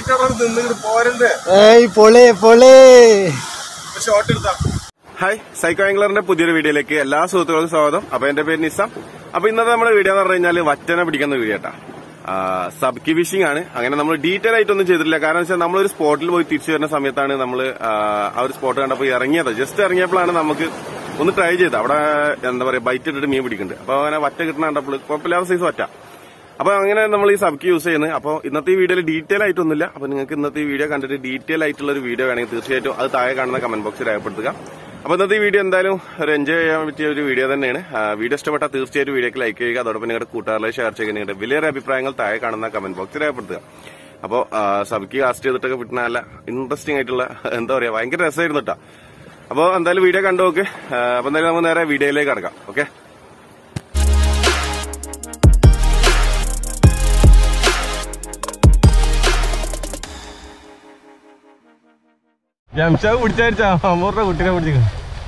Hi, psycho ആംഗ്ലറിന്റെ പുതിയൊരു വീഡിയോയിലേക്ക് എല്ലാ സുഹൃത്തുക്കൾക്കും സ്വാഗതം. അപ്പൊ എന്റെ പേര് നിസാം. അപ്പൊ ഇന്നത്തെ നമ്മുടെ വീഡിയോ എന്ന് പറഞ്ഞു കഴിഞ്ഞാൽ വറ്റനെ പിടിക്കുന്ന വീഡിയോ കേട്ടാ. സബ്കി ഫിഷിംഗ് ആണ്. അങ്ങനെ നമ്മൾ ഡീറ്റെയിൽ ആയിട്ടൊന്നും ചെയ്തിട്ടില്ല. കാരണം വെച്ചാൽ നമ്മളൊരു സ്പോട്ടിൽ പോയി തിരിച്ചു വരുന്ന സമയത്താണ് നമ്മൾ ആ ഒരു സ്പോട്ട് കണ്ടപ്പോൾ ഇറങ്ങിയത്. ജസ്റ്റ് ഇറങ്ങിയപ്പോഴാണ് നമുക്ക് ഒന്ന് ട്രൈ ചെയ്തത്. അവിടെ എന്താ പറയാ, ബൈറ്റ് ഇട്ടിട്ട് മീൻ പിടിക്കുന്നുണ്ട്. അപ്പൊ അങ്ങനെ വറ്റ കിട്ടുന്ന കണ്ടപ്പോൾ കുഴപ്പമില്ലാത്ത സൈസ് വറ്റ. അപ്പൊ അങ്ങനെ നമ്മൾ ഈ സബ്കി യൂസ് ചെയ്യുന്നത്. അപ്പോൾ ഇന്നത്തെ ഈ വീഡിയോയിൽ ഡീറ്റെയിൽ ആയിട്ടൊന്നുമില്ല. അപ്പൊ നിങ്ങൾക്ക് ഇന്നത്തെ ഈ വീഡിയോ കണ്ടിട്ട് ഡീറ്റെയിൽ ആയിട്ടുള്ള ഒരു വീഡിയോ വേണമെങ്കിൽ തീർച്ചയായിട്ടും അത് താഴെ കാണുന്ന കമന്റ് ബോക്സിൽ രേഖപ്പെടുത്തുക. അപ്പൊ ഇന്നത്തെ ഈ വീഡിയോ എന്തായാലും ഒരു എൻജോയ് ചെയ്യാൻ പറ്റിയ ഒരു വീഡിയോ തന്നെയാണ്. വീഡിയോ ഇഷ്ടപ്പെട്ടാൽ തീർച്ചയായിട്ടും വീഡിയോക്ക് ലൈക്ക് ചെയ്യുക. അതോടൊപ്പം നിങ്ങളുടെ കൂട്ടുകാരിലേക്ക് ഷെയർ ചെയ്യുക. നിങ്ങളുടെ വലിയൊരു അഭിപ്രായങ്ങൾ താഴെ കാണുന്ന കമന്റ് ബോക്സിൽ രേഖപ്പെടുത്തുക. അപ്പോൾ സബ്കി കാസ്റ്റ് ചെയ്തിട്ടൊക്കെ കിട്ടുന്ന നല്ല ഇൻട്രസ്റ്റിംഗ് ആയിട്ടുള്ള എന്താ പറയാ, ഭയങ്കര രസമായിരുന്നു കേട്ടോ. അപ്പോൾ എന്തായാലും വീഡിയോ കണ്ടു നോക്ക്. അപ്പൊ എന്തായാലും നമുക്ക് നേരെ വീഡിയോയിലേക്ക് കടക്കാം. ഓക്കെ, ജംഷാദ് പിടിച്ചാ അമ്മൂറിന്റെ കുട്ടീനെ പിടിച്ചു.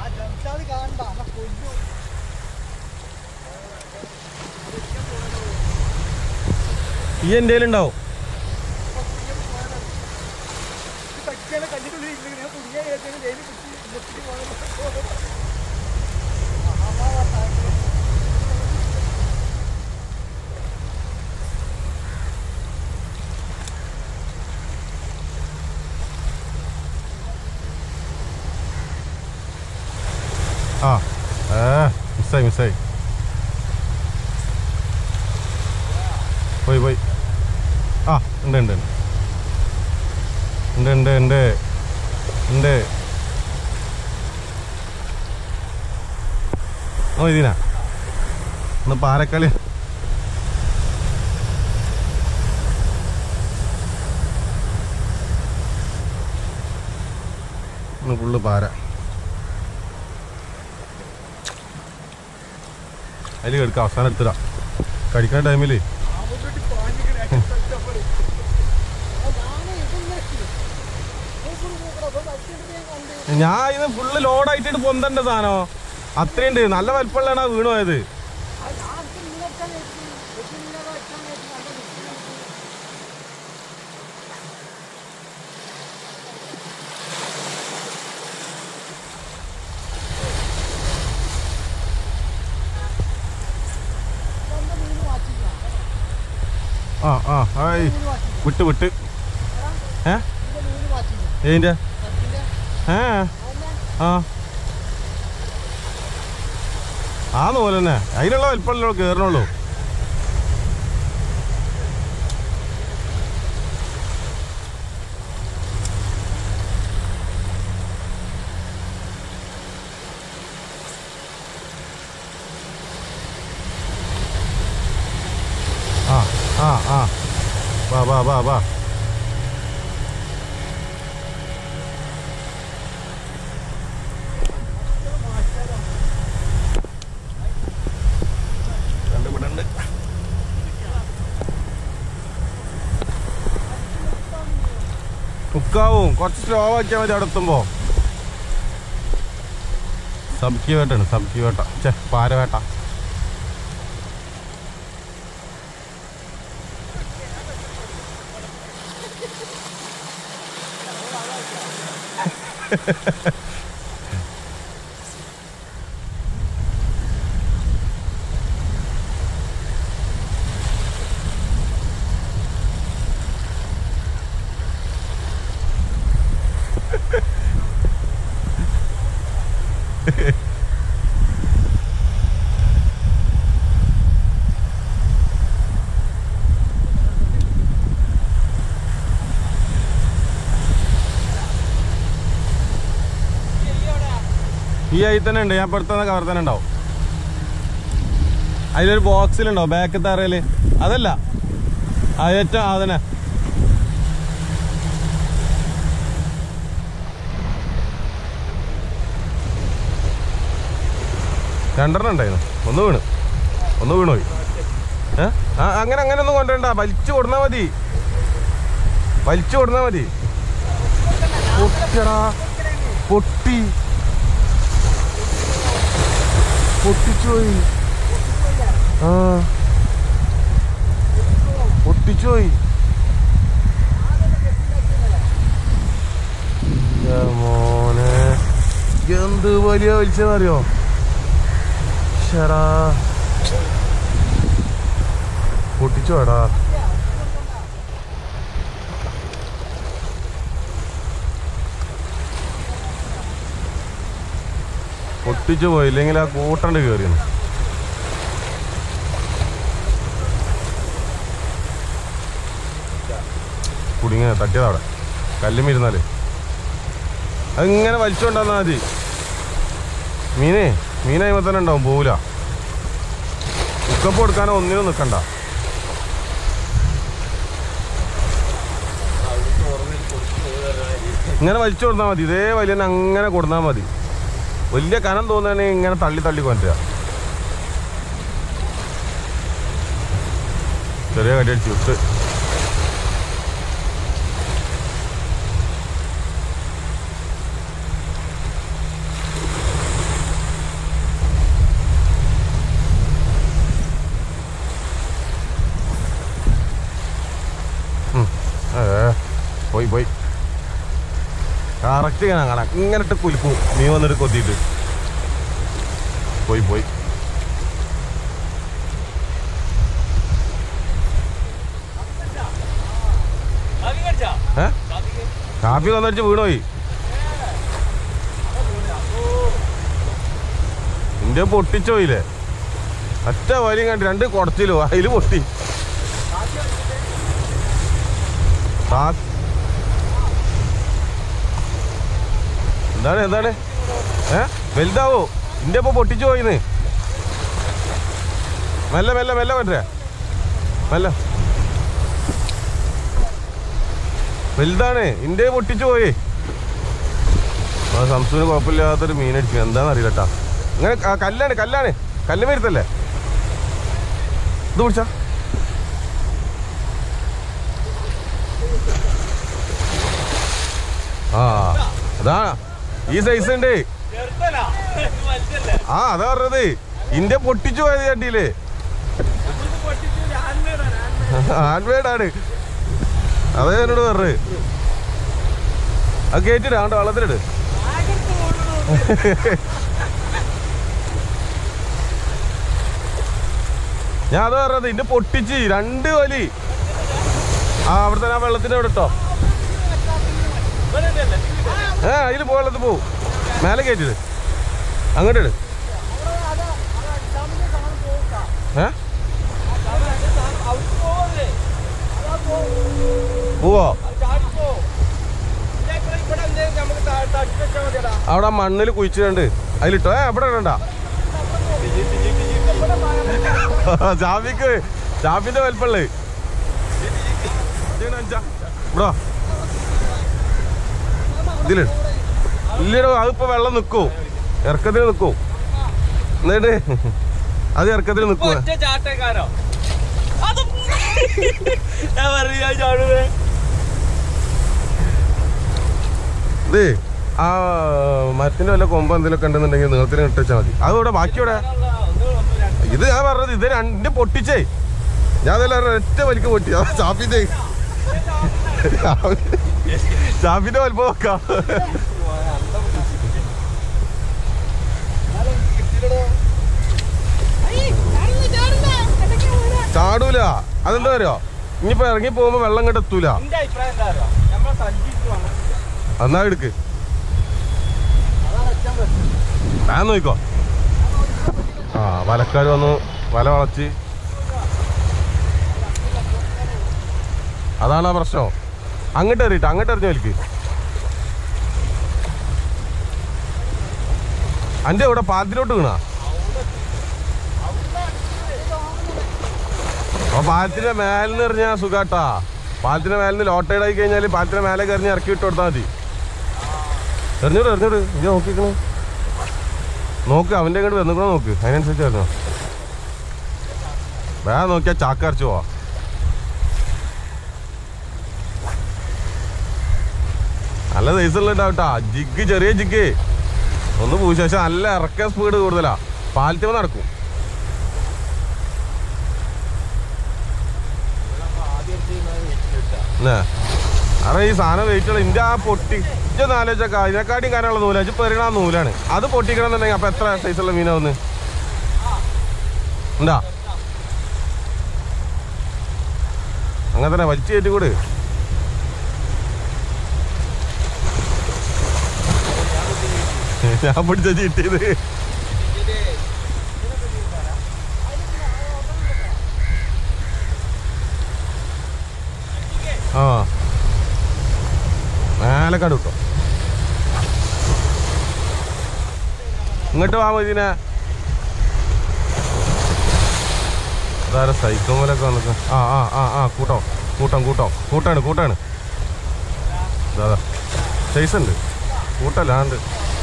ഈ എന്റെ ഉണ്ടാവും. മിസ്സായി പോയി. ഉണ്ട് ഇതിനാ ഒന്ന് പാരക്കളി. ഫുള്ള് പാര. അതിൽ എടുക്കാം, അവസാനം എടുത്തിടാം. കഴിക്കുന്ന ടൈമില് ഞാൻ ഇത് ഫുള്ള് ലോഡായിട്ടിട്ട് പൊന്തണ്ട സാധനം അത്രയുണ്ട്. നല്ല വലിപ്പമുള്ളതാണ് വീണു പോയത്. വിട്ട് ഏതിന്റെ ആന്ന് പോലെ തന്നെ അതിനുള്ള വലിപ്പമല്ലോ കേറണുള്ളൂ. വാ കുക്കാവും. കുറച്ച് സ്ലോ ആക്കിയാൽ മതി. അവിടെ എത്തുമ്പോ സബ്കി വേട്ട പാരവേട്ട. ഈ ആയി തന്നെ ഉണ്ട്. ഞാൻ പുറത്തുനിന്ന് കവർ തന്നെ ഉണ്ടാവും. അതിലൊരു ബോക്സിലുണ്ടാവും ബാക്ക് തറയില്. അതല്ല ഏറ്റവും അതന്നെ. രണ്ടെണ്ണം ഉണ്ടായിരുന്നു. ഒന്ന് വീണുപോയി. അങ്ങനെ ഒന്നും കൊണ്ടുവരണ്ട. വലിച്ചു കൊടുന്നാ മതി. പൊട്ടിച്ചുപോയി. വലിയ വലിച്ചെന്നറിയോ? ശരാ പൊട്ടിച്ചു വേടാ. പൊട്ടിച്ചു പോയില്ലെങ്കിൽ ആ കൂട്ടണ്ട് കയറിയാണ്. കുടുങ്ങ തട്ടിയതവിടെ കല്ലുമിരുന്നാല് അതിങ്ങനെ വലിച്ചുകൊണ്ടാന്നാ മതി. മീനായ്മ തന്നെ ഉണ്ടാവും, പോവില്ല. ഉക്കപ്പ് കൊടുക്കാനോ ഒന്നിനും നിൽക്കണ്ട. ഇങ്ങനെ വലിച്ചു കൊടുത്താൽ മതി. ഇതേ വലിയ അങ്ങനെ കൊടുത്താൽ മതി. വലിയ കനം തോന്നുകയാണെങ്കിൽ ഇങ്ങനെ തള്ളി തള്ളി കൊണ്ടുവരിക. ചെറിയ കടി അടിച്ചു വിട്ട് പോയി കറക്റ്റ് ഇങ്ങനെ കാണാം. ഇങ്ങനെ ഇട്ട് കുലിക്കും. നീ വന്നിട്ട് കൊത്തിയിട്ട് പോയി കാപ്പി വന്നടിച്ച് വീണുപോയി. ഇന്റെ പൊട്ടിച്ചു പോയില്ലേ? ഒറ്റ വലിയും കണ്ടി 2 കുടച്ചിലോ അതില് പൊട്ടി. എന്താണ് വലുതാവോ? ഇന്റെ ഇപ്പൊ പൊട്ടിച്ചു പോയിന്ന്. മെല്ലെ പറ്റേ മെല്ലെ. വലുതാണ്. ഇന്റെ പൊട്ടിച്ചു പോയി. സംസുവിന് കുഴപ്പമില്ലാത്തൊരു മീനടിച്ചു. എന്താണെന്ന് അറിയില്ല കേട്ടാ. ഇങ്ങനെ കല്ലാണ് കല്ല് വരുത്തല്ലേ ഇത് പിടിച്ച. ആ അതാ ഈ സൈസ് ഉണ്ട്. അതാ പറഞ്ഞത്. ഇന്റെ പൊട്ടിച്ചു പോയത് ചട്ടിയില് ഹാൻഡ്മേഡാണ്. അതേ എന്നോട് പറഞ്ഞത്. അത് കേട്ടിട്ട് ആണ്ട് വള്ളത്തിലിട്. ഞാൻ അത് പറഞ്ഞത്. ഇന്റെ പൊട്ടിച്ച് 2 വലി. അവിടെ തന്നെ ആ വെള്ളത്തിന്റെ അവിടെ ഇട്ടോ. അതിൽ വെള്ളത്തിൽ പോവും. മേലെ കയറ്റിട്. അങ്ങോട്ട് ഇട്. പോവോ? അവിടെ മണ്ണിൽ കുഴിച്ചിട്ടുണ്ട്. അതിലിട്ടോ. എവിടെ ഇടണ്ട. ചാപ്പിന്റെ വലിപ്പള്ളേ ഇവിടോ. ഇതിലിട്. ഇല്ലടോ അതിപ്പോ വെള്ളം നിക്കൂ. ഇറക്കത്തിൽ നിക്കൂ. എന്നിട്ട് അത് ഇറക്കത്തിൽ നിക്കുവോ? ഇത് ആ മരത്തിന്റെ വല്ല കൊമ്പ് എന്തെങ്കിലുമൊക്കെ ഉണ്ടെന്നുണ്ടെങ്കിൽ നീളത്തിന് ഇട്ട് വെച്ചാൽ മതി. അതിവിടെ ബാക്കിയോടെ ഇത് ഞാൻ പറഞ്ഞത്. ഇത് 2 പൊട്ടിച്ചേ. ഞാൻ അതെല്ലാം ഒറ്റ വലിക്ക് പൊട്ടി. ചാപ്പിന്റെ വലിപ്പം നോക്കാം. ചാടൂല. അതെന്താ അറിയോ? ഇനിയിപ്പോ ഇറങ്ങി പോകുമ്പോ വെള്ളം ഇങ്ങോട്ട് എത്തൂല. എന്നാ എടുക്ക്. ഞാൻ നോക്കോ. വലക്കാർ വന്നു വല വളച്ച്. അതാണ് ആ പ്രശ്നം. അങ്ങോട്ട് എറിയിട്ട് അങ്ങോട്ട് എറിഞ്ഞു വലിക്ക്. അന്റെ ഇവിടെ പാലത്തിലോട്ട് വീണാ. അപ്പൊ പാലത്തിന്റെ മേലെന്ന് എറിഞ്ഞാ സുഖാട്ടാ. പാലത്തിന്റെ മേലിന്ന് ലോട്ടൈഡായി കഴിഞ്ഞാല് പാലത്തിന്റെ മേലേക്ക് എറിഞ്ഞ് ഇറക്കി ഇട്ട് കൊടുത്താൽ മതി. എറിഞ്ഞോട് ഇത് നോക്കിക്കണേ. നോക്ക് അവന്റെ ഇങ്ങോട്ട് വന്നിക്കണോ നോക്ക്. അതിനനുസരിച്ച് വരുന്നോ. വേറെ നോക്കിയാ ചാക്ക അരച്ചു പോവാ. നല്ല സൈസുള്ള ഉണ്ടാവട്ടാ. ജിഗ് ചെറിയ ജിഗ് ഒന്ന് പൂശി. പക്ഷെ നല്ല ഇറക്ക സ്പീഡ് കൂടുതലാ. പാലത്തിമ നടക്കും. കാരണം ഈ സാധനം വെയിറ്റുള്ള ഇന്ത്യ ആ പൊട്ടി ഇതൊന്ന് ആലോചിച്ചൊക്കെ അതിനെക്കാട്ടിയും കാനുള്ള നൂലാണ് ഇപ്പം എറിയണ ആ നൂലാണ് അത് പൊട്ടിക്കണം എന്നുണ്ടെങ്കിൽ അപ്പം എത്ര സൈസുള്ള മീനാവുന്നു ഉണ്ടാ അങ്ങനെ തന്നെ വലിച്ചു കയറ്റി കൂടെ ഞാൻ പിടിച്ച ചീട്ടിയത് ആ മേലക്കാട് കിട്ടോ ഇങ്ങോട്ട് വാ മതിനെ അതാരെ സൈക്കിൾ പോലൊക്കെ വന്നിട്ട് ആ കൂട്ടാണ് അതാ സൈസ് ഉണ്ട് കൂട്ടല്ലാണ്ട്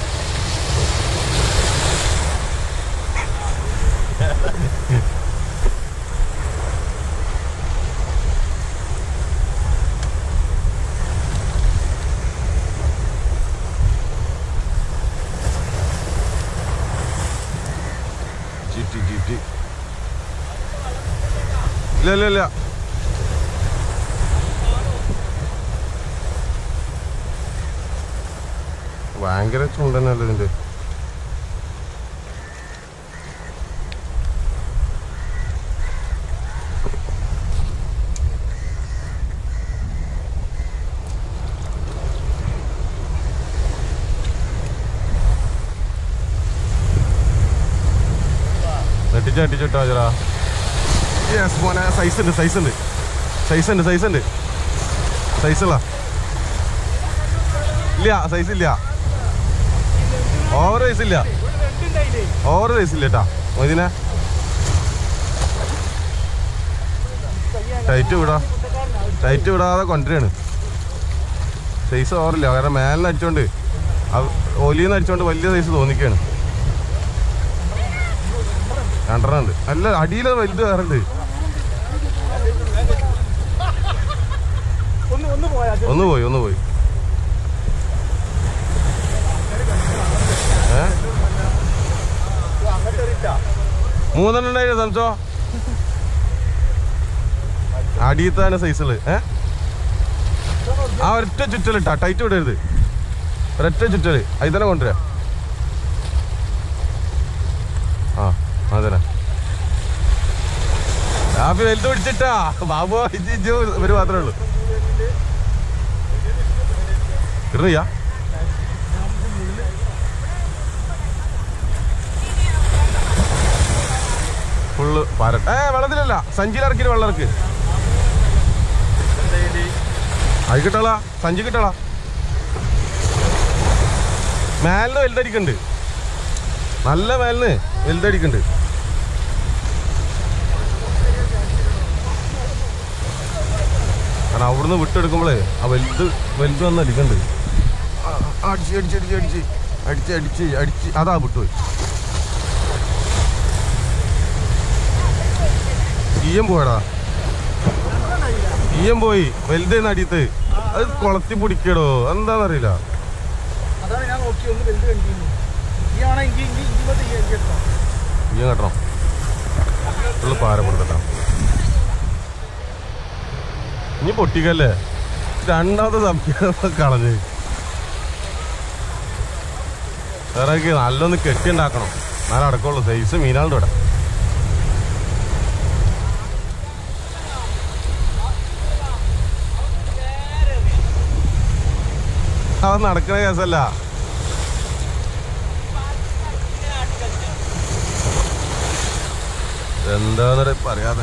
ഇല്ല ഭയങ്കര ചൂണ്ടനല്ലേ ഇതിന്റെ നെട്ടിച്ചിട്ടോ ചേരാ യെസ് മോനെ സൈസുള്ള ഇല്ല സൈസ് ഇല്ല ഓവർ സൈസ് ഇല്ല കേട്ടാ ഇതിനെ ടൈറ്റ് വിടാതെ കൊണ്ടുവരാണ് സൈസ് ഓവറില്ല കാരണം മേലിന് അടിച്ചോണ്ട് ഒലിന്ന് അടിച്ചോണ്ട് വലിയ സൈസ് തോന്നിക്കാണ് രണ്ടെണ്ണുണ്ട് അല്ല അടിയിലെ വലുത് വേറുണ്ട് ഒന്ന് പോയി മൂന്നെണ്ണം ഉണ്ടായിരുന്നു സംശോ അടിയത്താണ് സൈസുകള് ആ ഒരൊറ്റ ചുറ്റലിട്ടാ ടൈറ്റ് വിടരുത് ഒരൊറ്റ ചുറ്റല് അതിൽ തന്നെ കൊണ്ടുവരാ ആ അതന്നെ ഹാപ്പി വലുത് പിടിച്ചിട്ടാ ബാബു ഇജ്ജു ഒരു മാത്രമേ ഉള്ളൂ കിട്ടുന്നില്ല ഫുള്ള് പാരട്ടെ വെള്ളത്തിലല്ല സഞ്ചിയിലിറക്കി വെള്ളം ഇറക്ക് അത് കിട്ടളാ സഞ്ചി കിട്ടളാ മേലിന് വലുതടിക്കുന്നുണ്ട് നല്ല മേലിന് വലുതടിക്കുന്നുണ്ട് കാരണം അവിടുന്ന് വിട്ടെടുക്കുമ്പോഴേ ആ വലുത് വന്ന് അടിക്കുന്നുണ്ട് അടിച്ച് അതാ വിട്ടുപോയി ഈയം പോയി വലുതേന്ന് അടിയത്ത് അത് കൊളത്തി പിടിക്കടോ എന്താന്നറിയില്ല ഈയം കെട്ടണം ഫുള്ള് പാരപ്പെടുത്തട്ടാ ഇനി പൊട്ടിക്കല്ലേ രണ്ടാമത്തെ സംഖ്യ കളഞ്ഞ് വേറെ നല്ലൊന്ന് കെട്ടിണ്ടാക്കണം എന്നാലും അടക്കമുള്ളൂ സൈസ് മീനാളുടെ ഇവിടെ അത് നടക്കണ കേസല്ല എന്താന്ന് പറയാതെ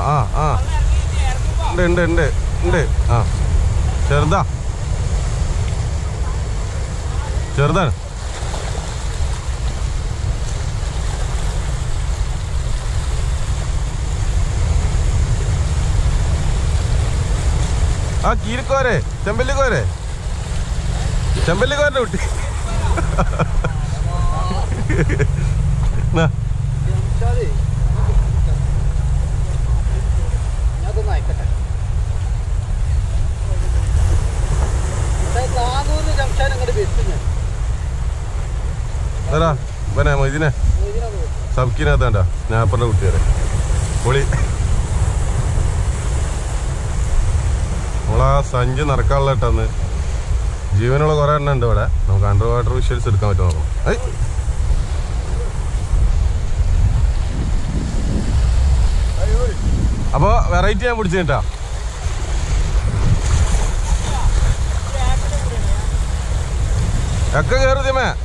ഉണ്ട് ആ ചെറുതാണ് ആ കീരിക്കോരെ ചെമ്പല്ലിക്കോരെ കുട്ടി ഇതിനെ സബ്ക്കിനകത്താണ്ട ഞാപ്പറിന്റെ കുട്ടിയാരെ പൊളി നമ്മളാ സഞ്ചി നിറക്കാനുള്ള ഇട്ടെന്ന് ജീവനുള്ള കുറെ എണ്ണം ഉണ്ട് ഇവിടെ. നമുക്ക് അണ്ടർ വാട്ടർ വിഷ്വൽസ് എടുക്കാൻ പറ്റുമോ നോക്കാം. അപ്പൊ വെറൈറ്റി ഞാൻ പിടിച്ചു കേട്ടാ. ഒക്കെ കയറുതമേ